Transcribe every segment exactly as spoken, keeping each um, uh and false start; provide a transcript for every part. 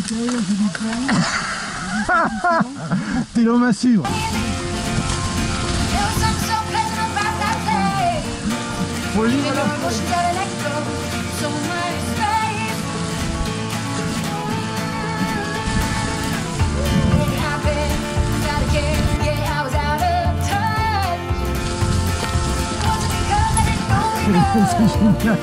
T'es l'homme à suivre. Oui, voilà. C'est génial.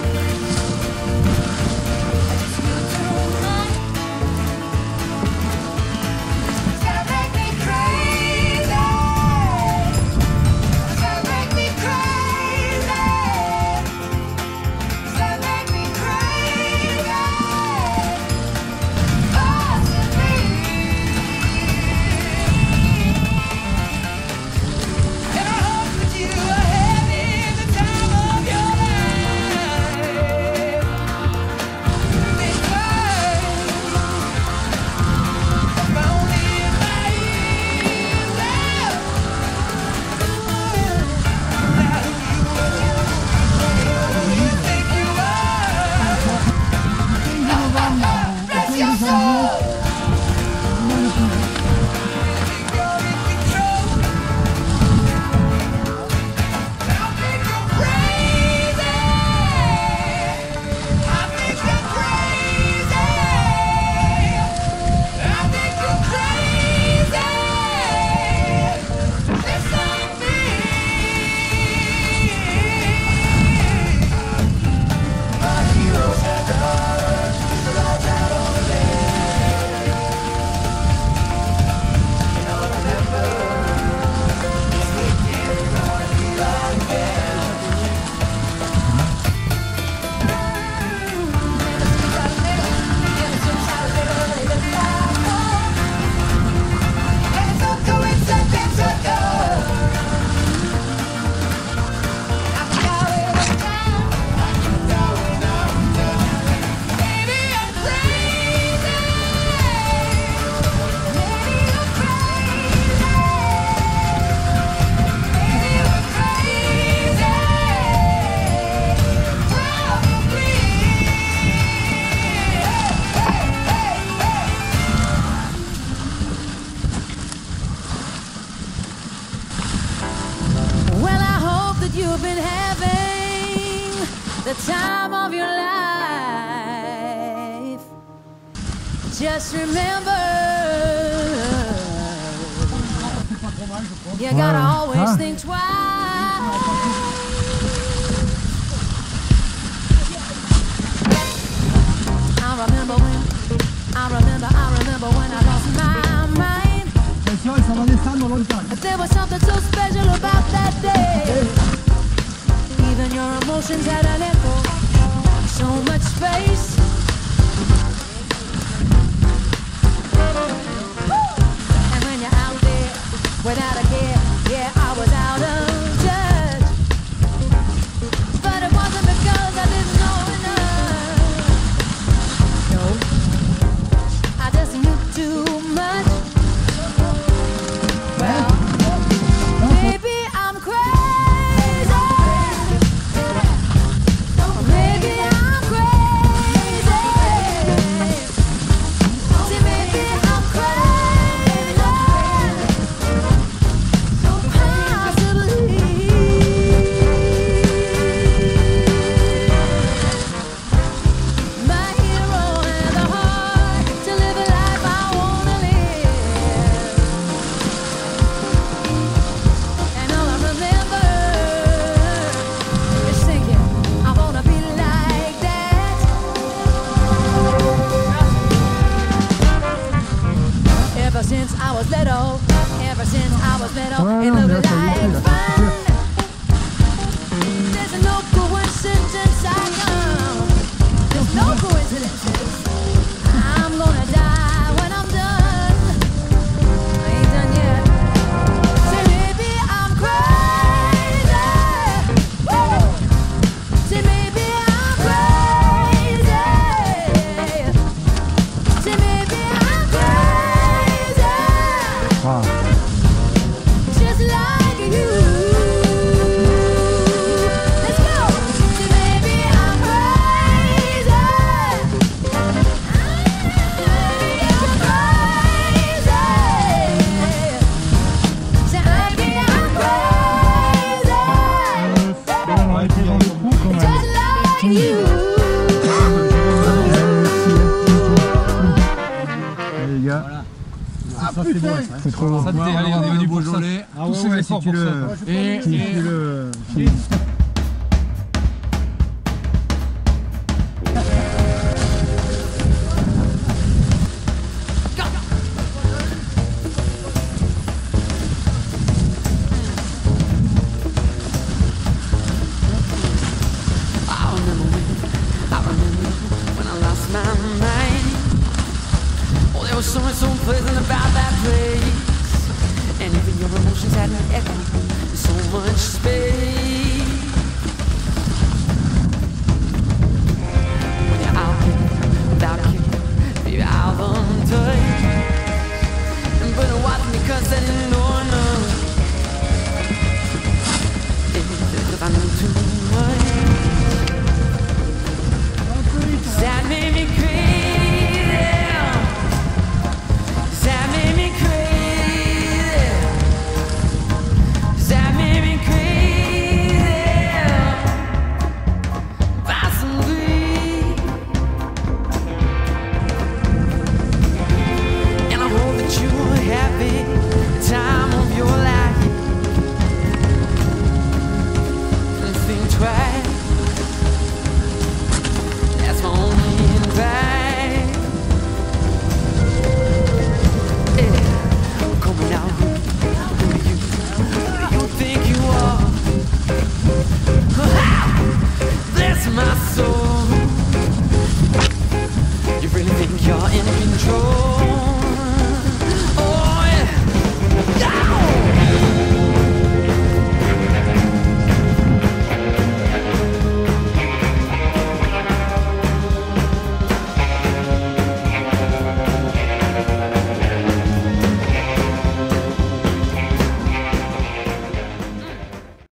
You've been having the time of your life. Just remember, you gotta always Huh? think twice. I remember when, I remember, I remember when I lost my mind. But there was something so special about that day. Even your emotions had an echo, so much space. And when you're out there without a care, yeah, I was out of touch. But it wasn't because I didn't know enough. No, I just knew too much. Well, maybe I'm crazy. Since I was little, ever since I was little, it looked like fun. There's no coincidence I come. There's no coincidences. I'm gonna die when I'm done. I ain't done yet. Say maybe I'm crazy. Woo! Say maybe I'm crazy. Say maybe I'm crazy. Wow. Just like you. Let's go. So maybe I'm crazy. Maybe I'm c'est beau. C'est trop beau. Ça, allez, on est venu pour ça. Ah Tous ouais, ces ouais, efforts si tu pour le... ça. Et, Si et- tu le...